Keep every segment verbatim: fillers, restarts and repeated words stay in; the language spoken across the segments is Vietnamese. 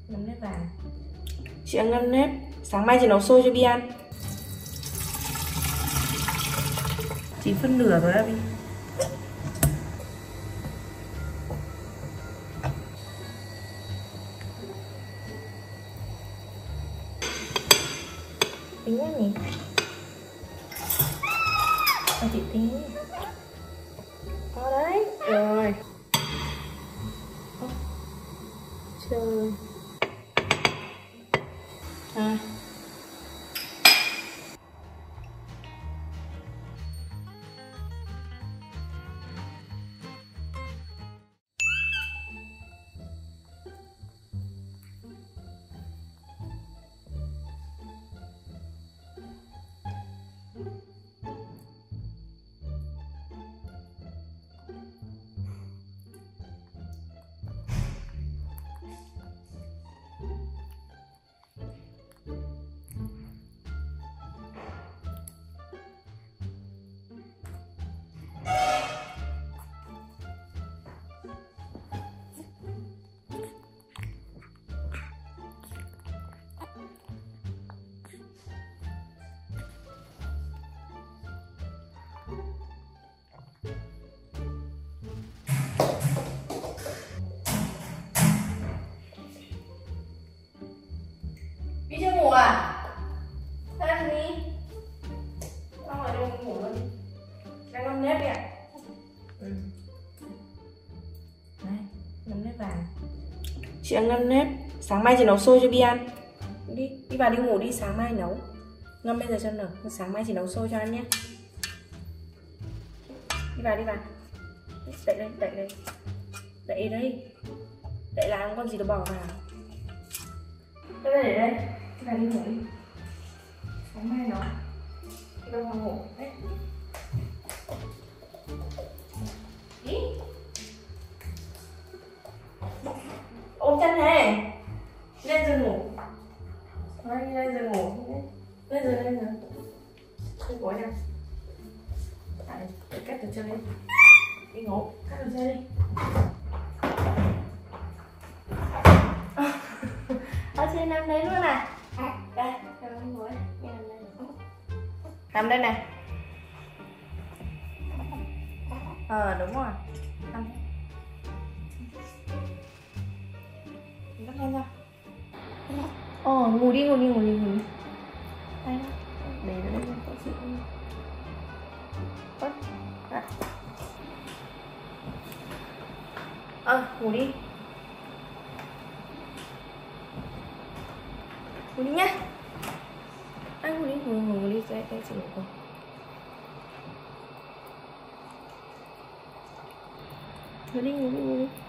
Ngâm nếp vàng. Chị ăn ngâm nếp, sáng mai chị nấu xôi cho Bi ăn. Chỉ phân nửa rồi á Bi. Tính quá nhỉ? À, chị tính. Có đấy. Rồi. Trời. À. Đi chưa ngủ à? Sao ăn đi? Xong rồi đi ngủ luôn đi. Đang ngâm nếp đi ạ. Ừ. Đấy, ngâm nếp vàng. Chị ăn ngâm nếp, sáng mai chị nấu xôi cho Bi ăn. Đi, đi vào đi ngủ đi, sáng mai nấu. Ngâm bây giờ cho nở, sáng mai chị nấu xôi cho ăn nhé. Đi vào đi vào. Đậy đây, đậy đây. Đậy đây. Đậy là con gì nó bỏ vào. Cái này để đây. Đi vào đi ngủ đi. Sáng mai nó đi vào phòng ngủ. Đấy. Đi. Ôm chân này. Lên giường ngủ. Thôi đi lên giường ngủ. Lên giường lên giường. Lên gối nào. Đấy, để cắt đồ chơi đi. Đi ngủ, cắt đồ chơi đi. Ở trên nằm đấy luôn à? Đây, nằm ngồi. Nằm đây này. Ờ đúng rồi. Nằm. Bắt lên ra. Ồ ngủ đi ngủ đi ngủ đi ngủ đi. Đây, để nó đây có chị. Ơ. À. Ờ ngủ đi. Ngủ đi nhá. À, ngủ đi, ngủ, ngủ đi, đây, đây chị ngủ con. Ngủ đi, ngủ đi, ngủ đi.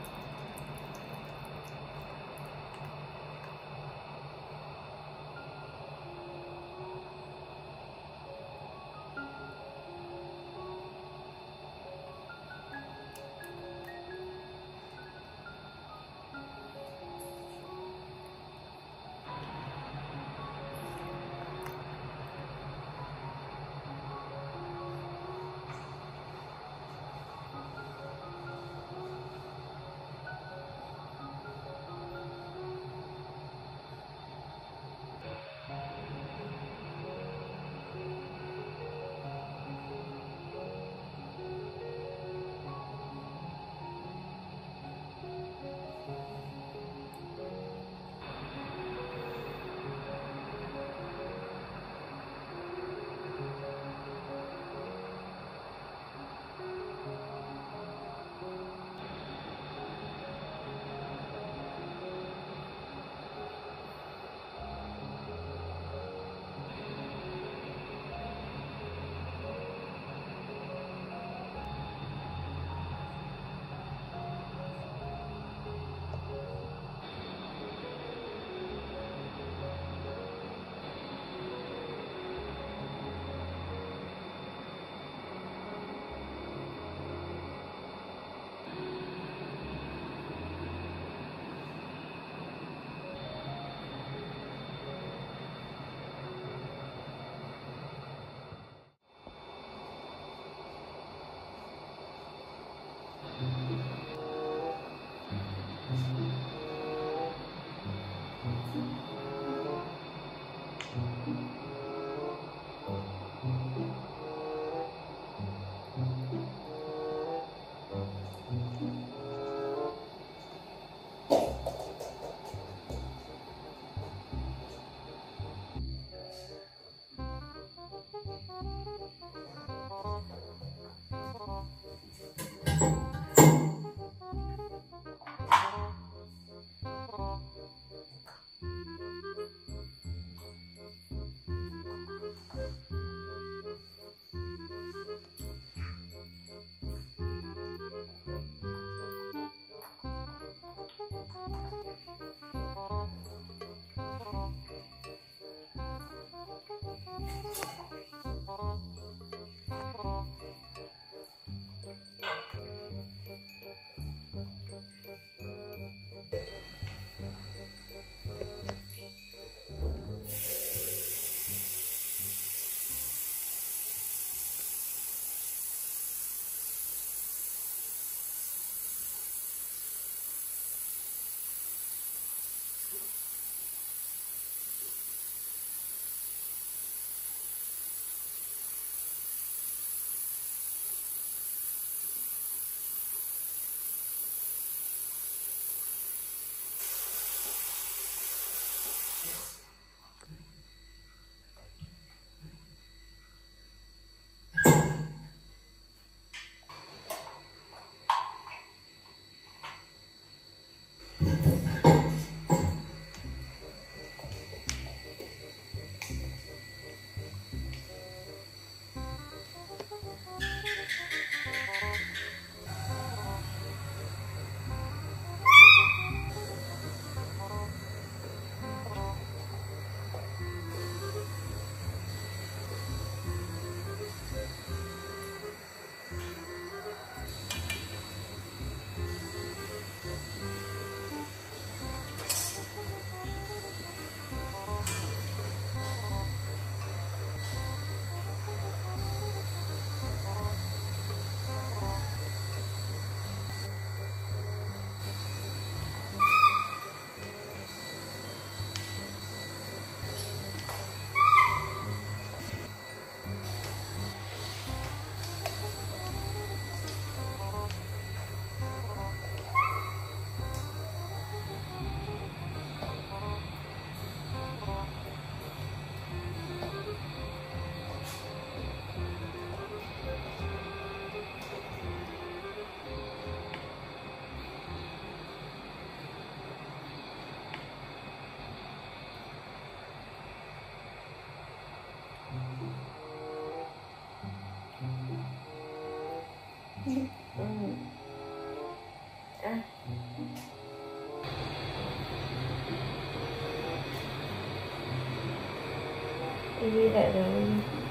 Bibi lại rồi.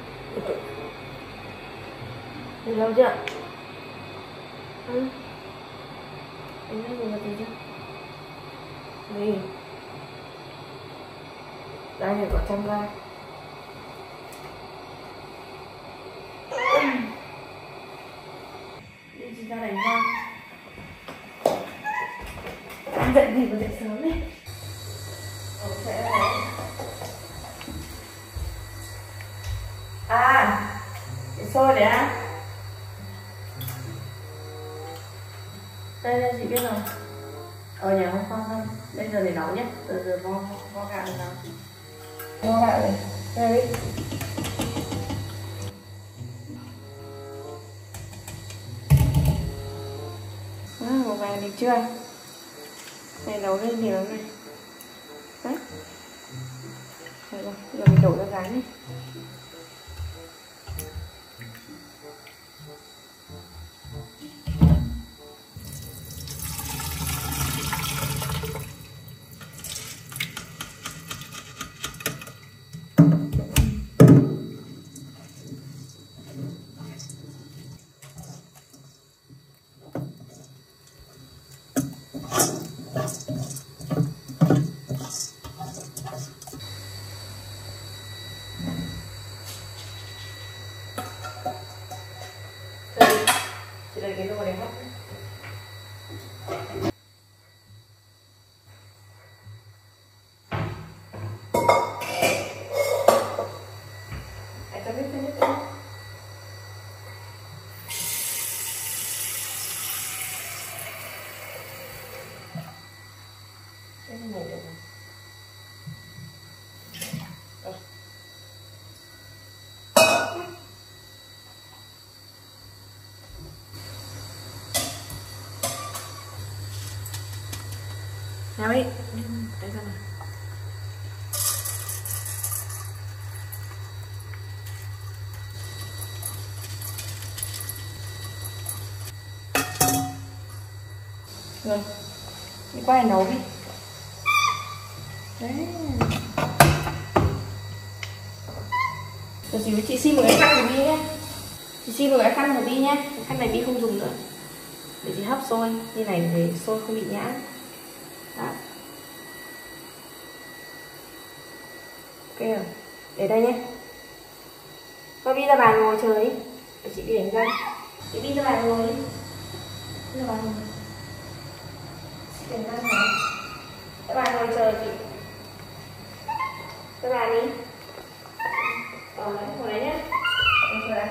Được lâu chưa? Ừ. Anh nói gì mà gì chưa? Gì? Đây là có trăm la. Đi chị ra đánh răng. Dậy gì mà dậy sớm đi. Ồ, sẽ đấy. À, cái xôi đấy á. Đây đây chị biết rồi. Ở nhà không khoan không. Bây giờ để nấu nhé. Từ từ vo vo gạo để nấu. Vo gạo này. Đây đi. À, màu vàng đẹp chưa? Này nấu lên thì nấu này. Đấy. Rồi, rồi. Giờ mình đổ ra rán đi. Nào đi. Để xem nào. Rồi. Đi qua này nấu đi. Đấy. Rồi chị, chị xin một cái khăn của Bi nhé. Chị xin một cái khăn của Bi nhé. Cái khăn này Bi không dùng nữa. Để chị hấp xôi như này để xôi không bị nhãn. Đó. Ok rồi. Để đây nhé. Thôi Bi ra bàn ngồi chờ đi. Để chị đi đánh răng. Chị Bi ra bàn ngồi đi. Đi ra bàn ngồi. Chị đánh răng rồi. Ra bàn ngồi chờ chị. Ra bàn đi. Ờ đấy, ngồi đấy nhé. Ngồi đấy.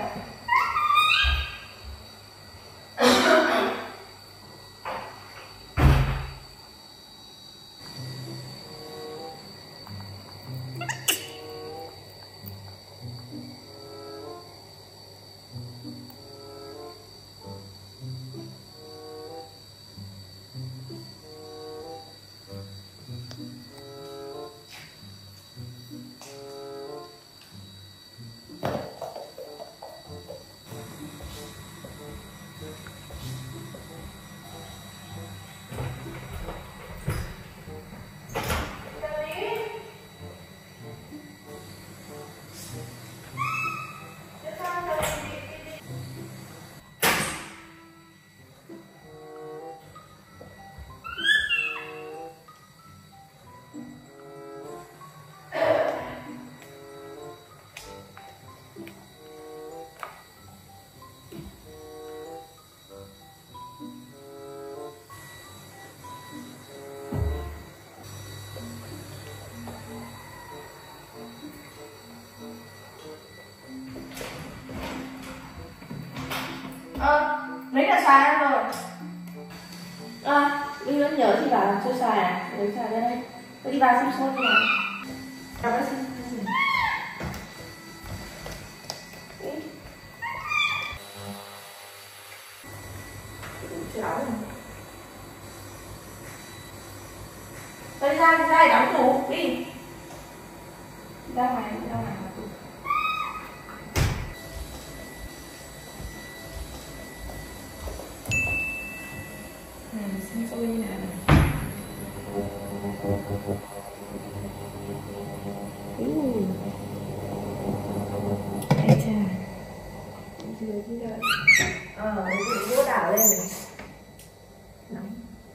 Ờ, lấy cả xài ra rồi. À, Bi vẫn nhớ chị bảo là chưa xài à? Lấy xài ra đây. Tôi đi vào xem xôi như nào. Chào bác xin. Chéo rồi. Tôi đi ra, đi ra để đóng tủ, đi. Đi ra ngoài, đi ra ngoài đóng tủ. Này, xem xôi như nào này. Uh. Ê chà. Dưới như vậy. Ờ, cái gì đũa đảo lên này. Nóng.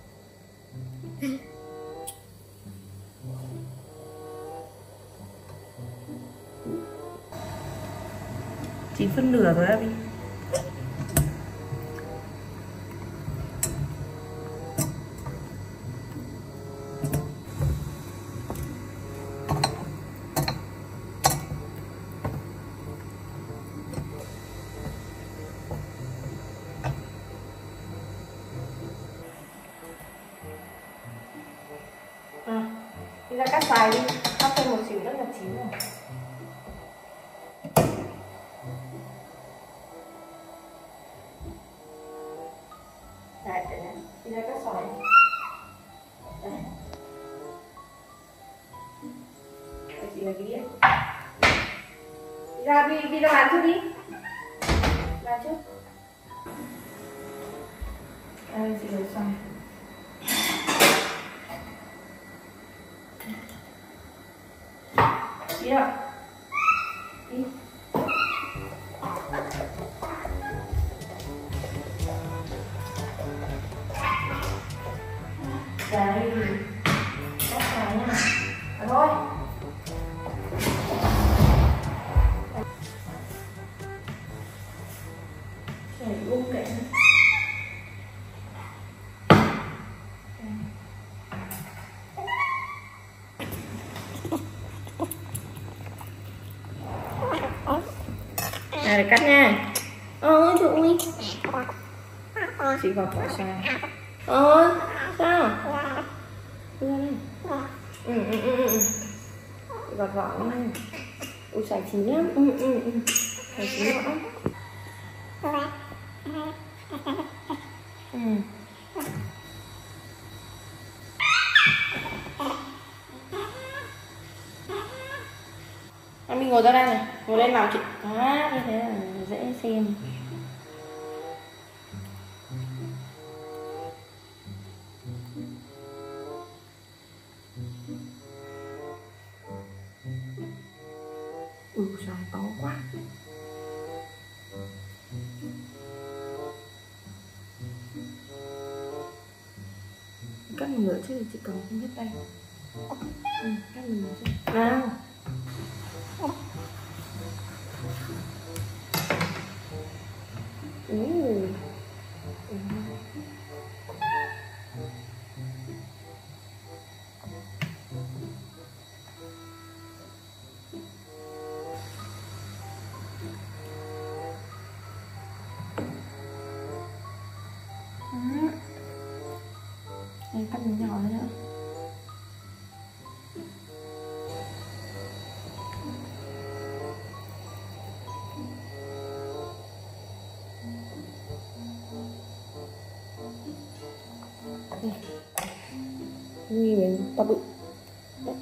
Chín phân nửa rồi á Bi. À, đi ra cắt xoài đi, cắt thêm một xíu rất là chín rồi. Đấy, đấy, đấy. Đi ra cắt xoài. Đây. Đây chị là cái đĩa. Đi ra, đi, đi ra bàn trước đi. Bàn trước. Đây chị lấy xoài. Đi đâu? Đi. Đây. Cắt xoài nha. Được thôi. Chảy gung kệ. Này để cắt nha. Ôi trời ơi. Chị gọt vỏ xoài. Ôi sao? Đưa đây. Ừ ừ ừ ừ. Chị gọt vỏ nha. Ui xoài chín lắm. Ừ ừ ừ. Xoài chín lắm. Ừ. ngồi ra đây này, ngồi lên nào chị. Đó, như thế là dễ xem. Ừ, trời to quá. Các mình nữa chứ chị cầm không biết tay. Ừ, các mình nữa chứ. Nào. Ừ. Ừ. Đây cắt miếng nhỏ nữa. Đây. Như miếng to bự. Đấy.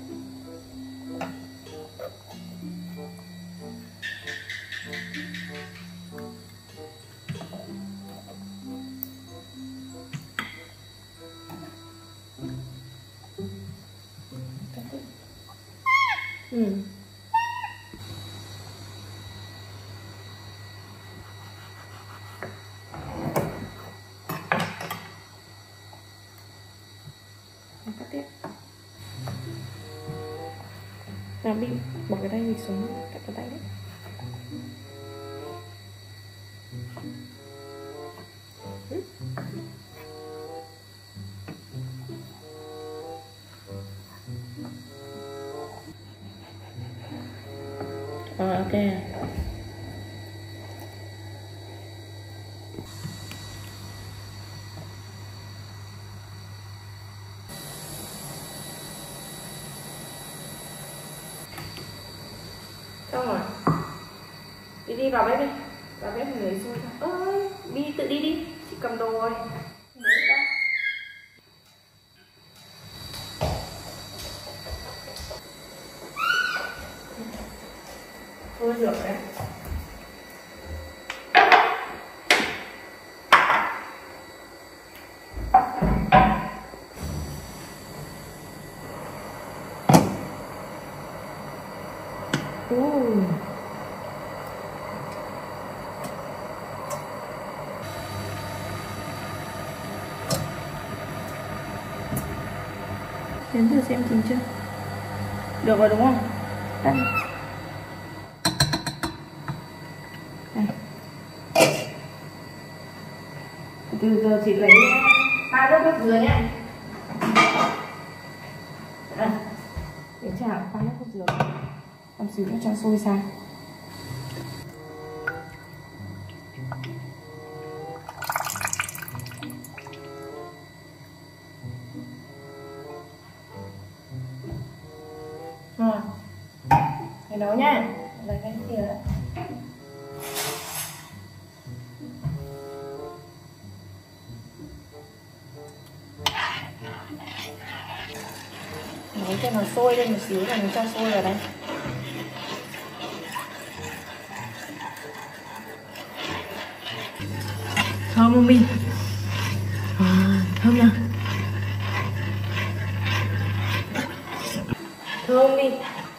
Ừ. Cắt tiếp. Nào Bi, bỏ cái tay mình xuống, cắt cái tay đấy. Ừ. Rồi, ok. Xong rồi. Đi đi vào bếp đi. Vào bếp mình lấy xôi ra. Ơi, Bi tự đi đi. Chị cầm đồ rồi. Lấy ra. Thôi rửa đấy. Uh. Đến thử xem chín chưa? Được rồi đúng không? Đây. Đây. Từ giờ chị lấy ba nước cốt dừa nhé. À, để chảo ba nước cốt dừa. Làm xíu nữa cho sôi sang. Rồi, cái nấu nha. Lấy cái thìa đấy. Nấu cho nó sôi lên một xíu rồi mình cho sôi vào đây. Thơm không Bi? À, thơm nha. Thơm đi.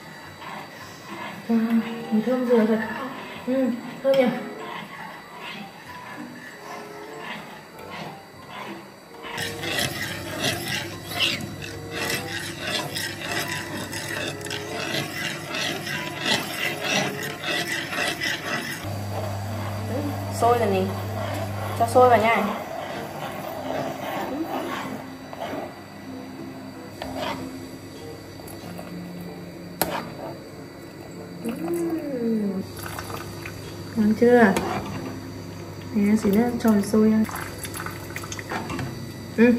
Wow, mùi thơm dừa thật. Ừ, thơm nhỉ. Sôi rồi nè. Cho sôi vào nha. Uhm. Ngon chưa? Nè, xíu nữa cho sôi ra. Ừ.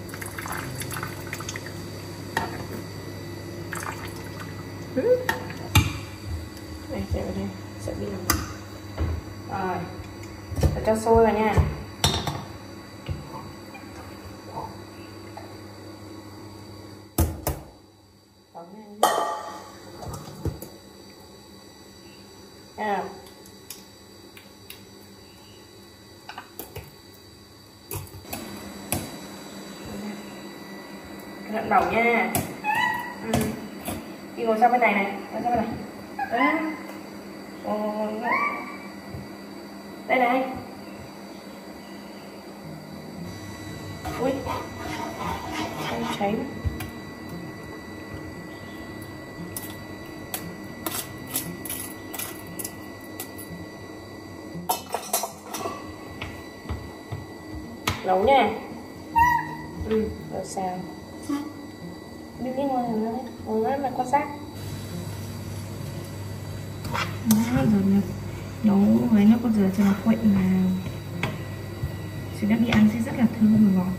Ừ. Đây, sẽ vào đây, sẽ bị làm. Rồi, để cho sôi vào nha. À. Cẩn thận bỏng nha. Ừ. Đi ngồi sang bên này này, ngồi sang bên này. À. Ngồi, ngồi. Đây này. Ui. Anh cháy. Nấu nha. Ừ, rồi xào. Đi đi ngồi này, ngồi đó mà quan sát. Đó, rồi nhập nấu với nó có rửa cho nó quậy vào. Sẽ đã đi ăn sẽ rất là thơm và ngọt.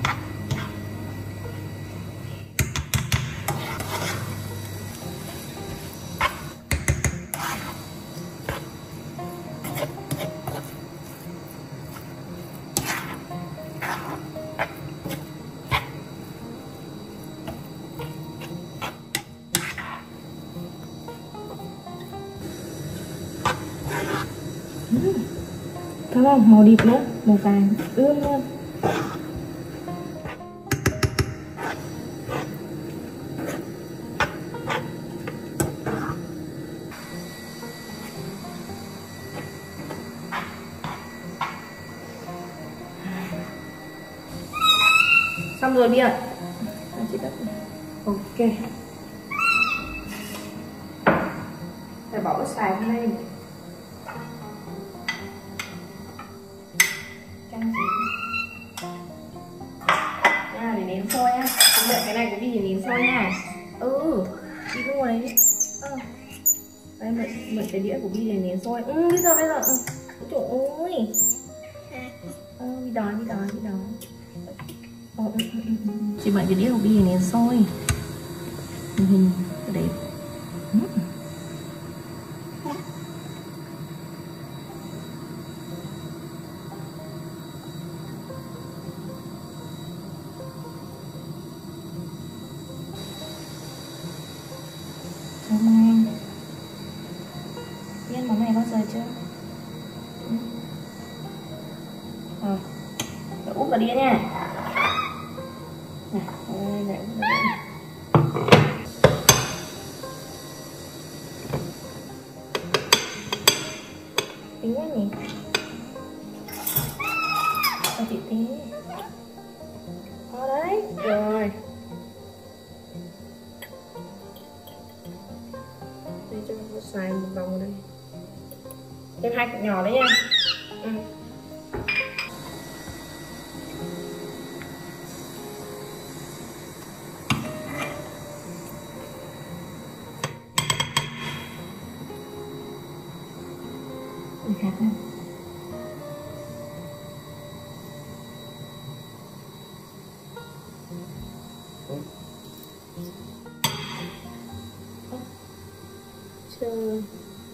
Thấy không? Màu đẹp nữa, màu vàng ươm luôn. Xong rồi Bi ạ. Chị tắt. Ok. Phải bỏ cái xài lên. Nha, để nến sôi nhá. Công nhận cái này của Bi để nến sôi nha. Ừ, Bi cứ ngồi đấy đi. Ừ. Đây, mượn, mượn cái đĩa của Bi để nến sôi. Ừ, bây giờ, bây giờ. Ừ. Trời ơi. Ừ, Bi đói, Bi đói, Bi đói. Ừ, ừ, ừ, ừ. Chị mượn cái đĩa của Bi để nến sôi. Hình đẹp. Ừ. Cảm ơn. Biết món này bao giờ chưa? Ừ. Rồi, để úp vào đĩa nha. Này, đây, để úp vào đĩa. Tính quá nhỉ? Cho chị tí. Đó đấy, rồi. Đây cho nó xài một vòng vào đây. Thêm hai cục nhỏ đấy nha. Ừ. Mình khác không? Chưa.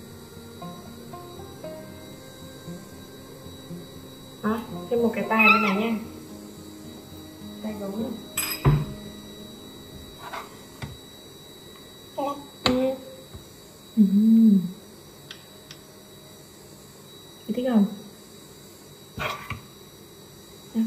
À, thêm một cái tay bên này nha. Tay gấu nữa. Ừ. Ừ. Chị thích không? Nha.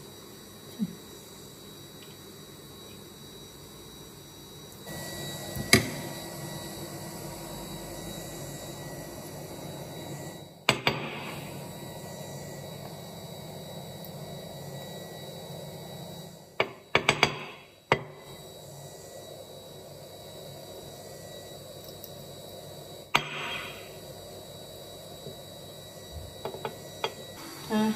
À.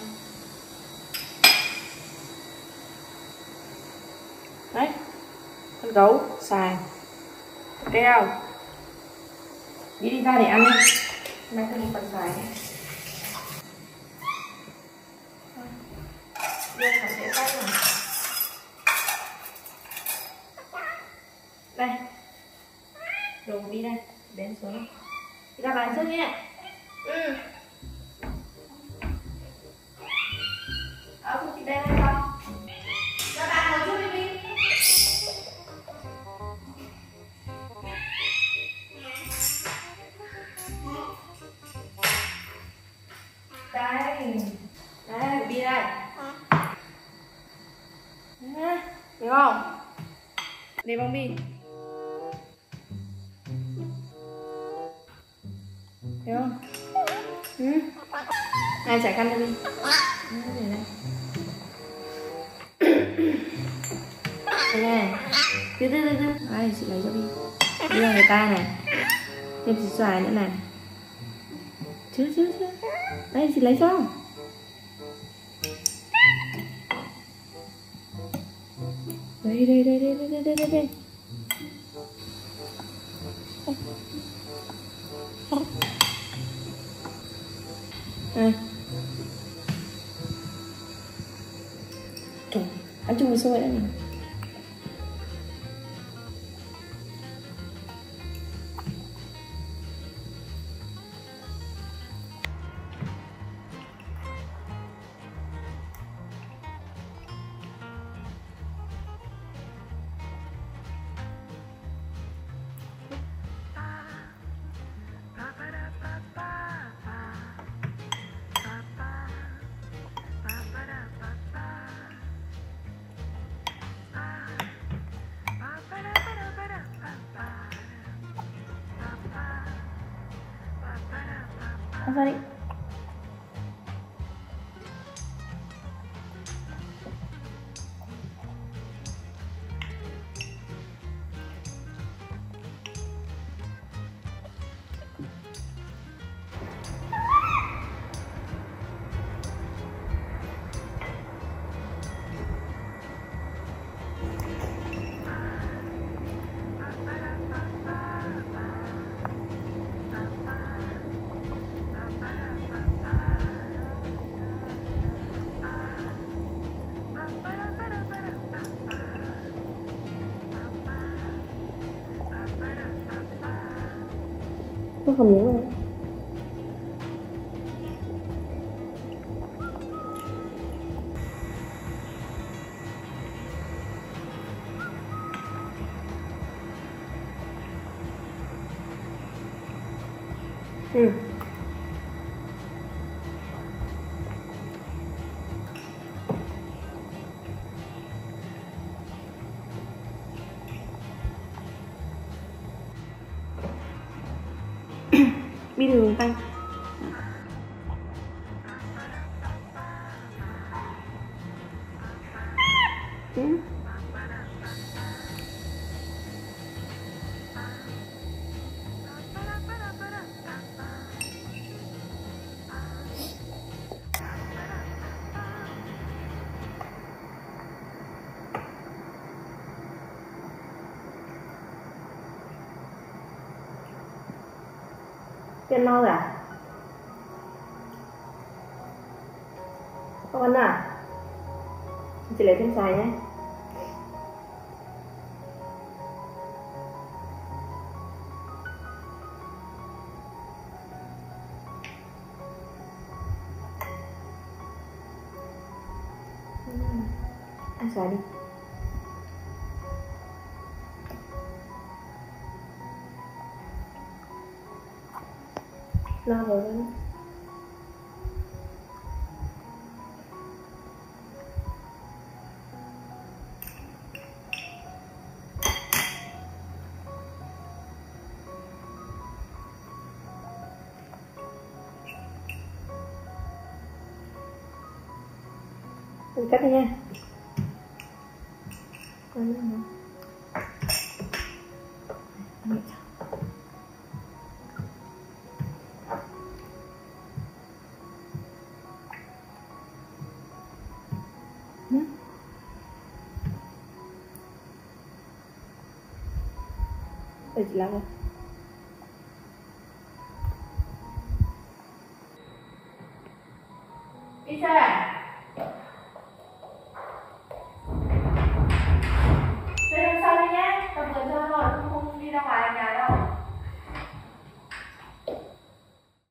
Đấy, con gấu xài ok không? Đi đi ra để ăn đi. Mai tôi đi phần xài này. Đưa cả sẽ tắt này. Đây, đồ đi đây, đến xuống. Đi ra bàn trước nhé. Ừ. Ở chị đây hay không? Ra bàn ngồi chút đi Bi. Để bóng bi. Hiểu không? Ừ. Này chải khăn cho đi. Ừ, để đây. Đây này. Từ từ từ từ. Đây chị lấy cho đi. Đưa người ta này. Thêm xì xoài nữa này. Chưa chưa chưa. Đây chị lấy cho. Đây đây đây đây đây đây đây đây. À. Trời, ăn chung với xôi đấy. Ăn ra đi. Nó không nhớ rồi. Ừ. Bi đường tay. Ừ. Tiền mau rồi à? Không ăn à? Chị lấy thêm xoài nhé. Ăn xoài đi. Lo rồi đó. Mình cắt đi nha. Ăn nữa. Để chị làm thôi.